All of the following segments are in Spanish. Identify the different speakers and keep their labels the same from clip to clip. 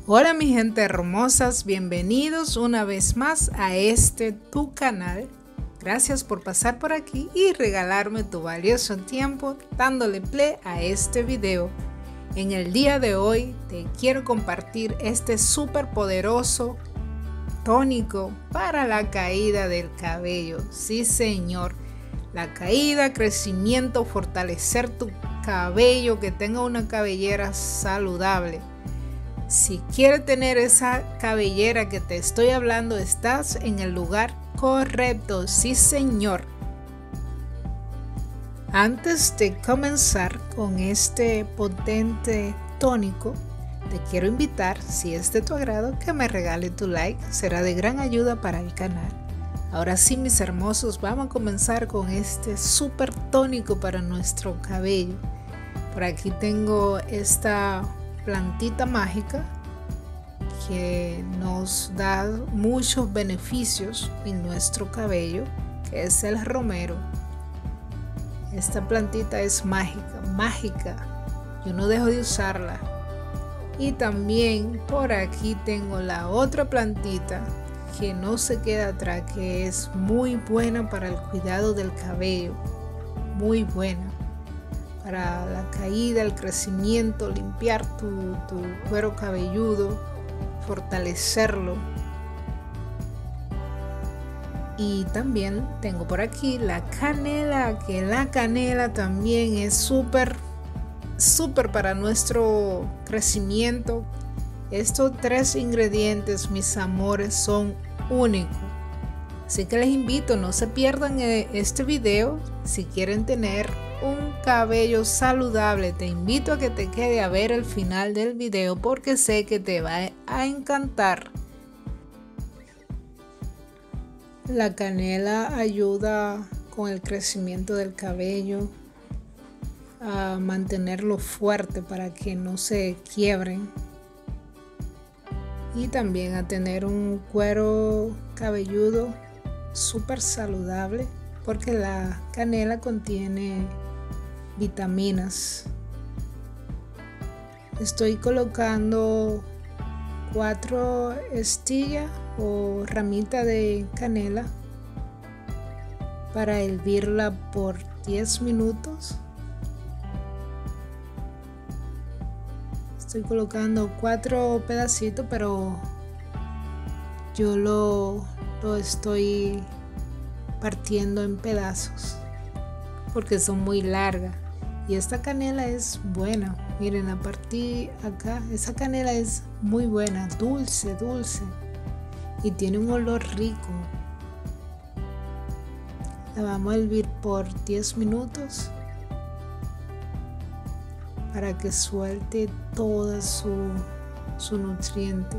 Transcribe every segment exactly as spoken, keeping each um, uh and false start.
Speaker 1: Hola mi gente hermosas, bienvenidos una vez más a este tu canal. Gracias por pasar por aquí y regalarme tu valioso tiempo dándole play a este video. En el día de hoy te quiero compartir este súper poderoso tónico para la caída del cabello. Sí señor, la caída, crecimiento, fortalecer tu cabello, que tenga una cabellera saludable. Si quieres tener esa cabellera que te estoy hablando, estás en el lugar correcto. Sí señor. Antes de comenzar con este potente tónico, te quiero invitar, si es de tu agrado, que me regale tu like. Será de gran ayuda para el canal. Ahora sí, mis hermosos, vamos a comenzar con este súper tónico para nuestro cabello. Por aquí tengo esta plantita mágica que nos da muchos beneficios en nuestro cabello, que es el romero. Esta plantita es mágica, mágica. Yo no dejo de usarla. Y también por aquí tengo la otra plantita que no se queda atrás, que es muy buena para el cuidado del cabello, muy buena para la caída, el crecimiento, limpiar tu, tu cuero cabelludo, fortalecerlo. Y también tengo por aquí la canela, que la canela también es súper, súper para nuestro crecimiento. Estos tres ingredientes, mis amores, son únicos. Así que les invito, no se pierdan este video. Si quieren tener un cabello saludable, te invito a que te quede a ver el final del video, porque sé que te va a encantar. La canela ayuda con el crecimiento del cabello, a mantenerlo fuerte para que no se quiebren, y también a tener un cuero cabelludo súper saludable, porque la canela contiene vitaminas. Estoy colocando cuatro estillas o ramita de canela para hervirla por diez minutos. Estoy colocando cuatro pedacitos, pero yo lo, lo estoy partiendo en pedazos porque son muy largas. Y esta canela es buena. Miren, la partí acá. Esa canela es muy buena, dulce, dulce. Y tiene un olor rico. La vamos a hervir por diez minutos para que suelte toda su, su nutriente.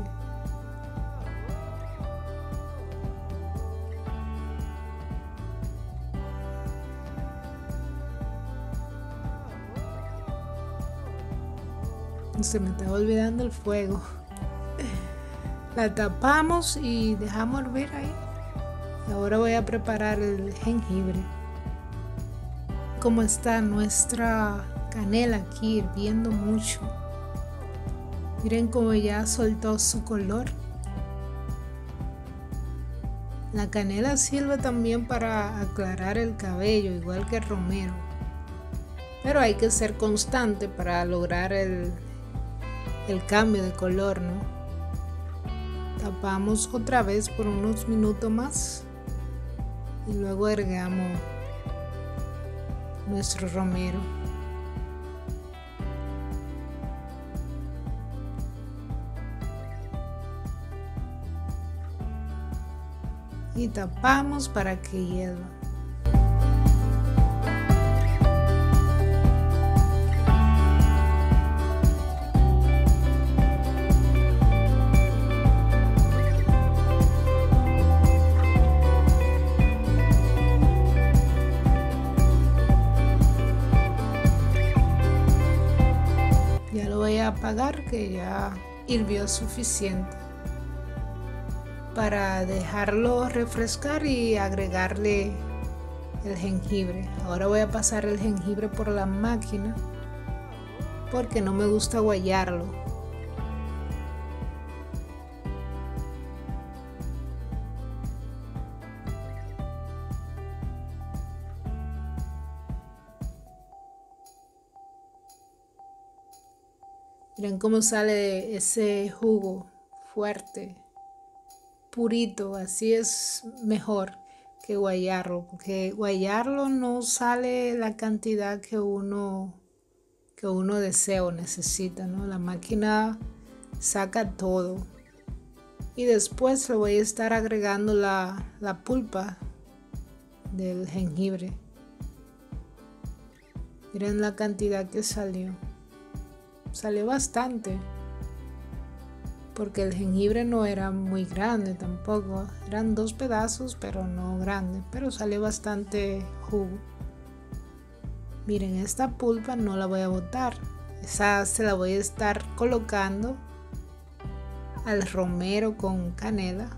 Speaker 1: Se me está olvidando el fuego. La tapamos y dejamos hervir ahí. Y ahora voy a preparar el jengibre. Como está nuestra canela aquí hirviendo mucho. Miren cómo ya soltó su color. La canela sirve también para aclarar el cabello, igual que el romero. Pero hay que ser constante para lograr el el cambio de color, ¿no? Tapamos otra vez por unos minutos más y luego agregamos nuestro romero. Y tapamos para que hierva. Apagar, que ya hirvió suficiente para dejarlo refrescar y agregarle el jengibre. Ahora voy a pasar el jengibre por la máquina porque no me gusta guayarlo. Miren cómo sale ese jugo fuerte, purito. Así es mejor que guayarlo, porque guayarlo no sale la cantidad que uno que uno desea o necesita, ¿no? La máquina saca todo. Y después le voy a estar agregando la, la pulpa del jengibre. Miren la cantidad que salió. Salió bastante. Porque el jengibre no era muy grande tampoco. Eran dos pedazos, pero no grande. Pero salió bastante jugo. Miren, esta pulpa no la voy a botar. Esa se la voy a estar colocando al romero con canela.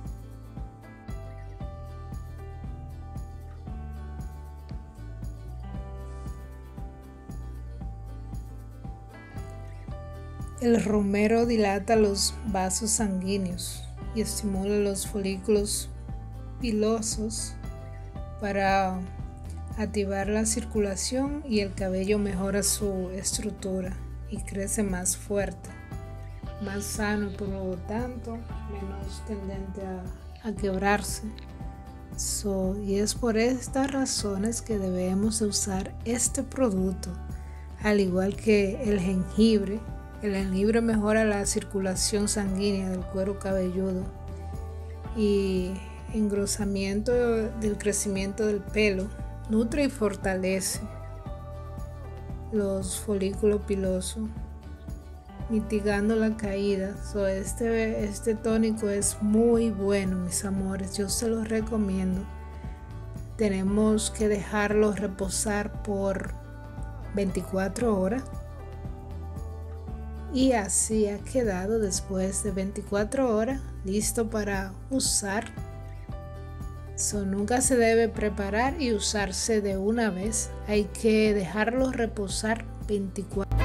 Speaker 1: El romero dilata los vasos sanguíneos y estimula los folículos pilosos para activar la circulación, y el cabello mejora su estructura y crece más fuerte, más sano y por lo tanto menos tendente a, a quebrarse. So, y es por estas razones que debemos de usar este producto, al igual que el jengibre. El jengibre mejora la circulación sanguínea del cuero cabelludo y engrosamiento del crecimiento del pelo. Nutre y fortalece los folículos pilosos, mitigando la caída. So, este, este tónico es muy bueno, mis amores. Yo se los recomiendo. Tenemos que dejarlo reposar por veinticuatro horas. Y así ha quedado después de veinticuatro horas, listo para usar. So, nunca se debe preparar y usarse de una vez. Hay que dejarlo reposar veinticuatro horas.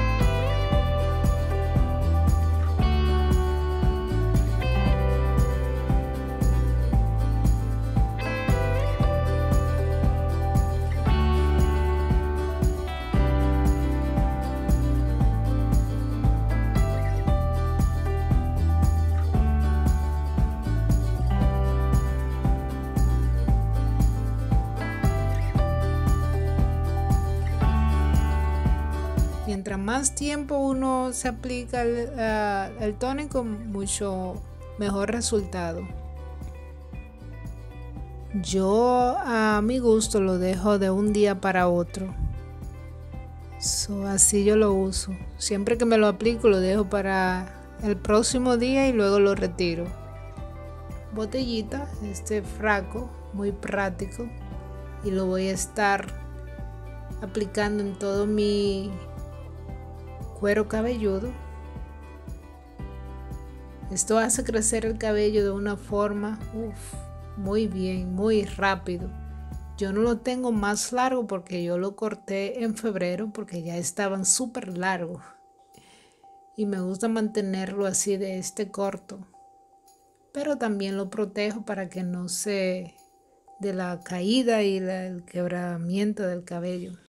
Speaker 1: Mientras más tiempo uno se aplica el, uh, el tónico, mucho mejor resultado. Yo a mi gusto lo dejo de un día para otro. So, así yo lo uso. Siempre que me lo aplico lo dejo para el próximo día y luego lo retiro. Botellita, este frasco, muy práctico. Y lo voy a estar aplicando en todo mi cuero cabelludo. Esto hace crecer el cabello de una forma uf, muy bien, muy rápido. Yo no lo tengo más largo porque yo lo corté en febrero porque ya estaban súper largos. Y me gusta mantenerlo así de este corto. Pero también lo protejo para que no se de la caída y la, el quebramiento del cabello.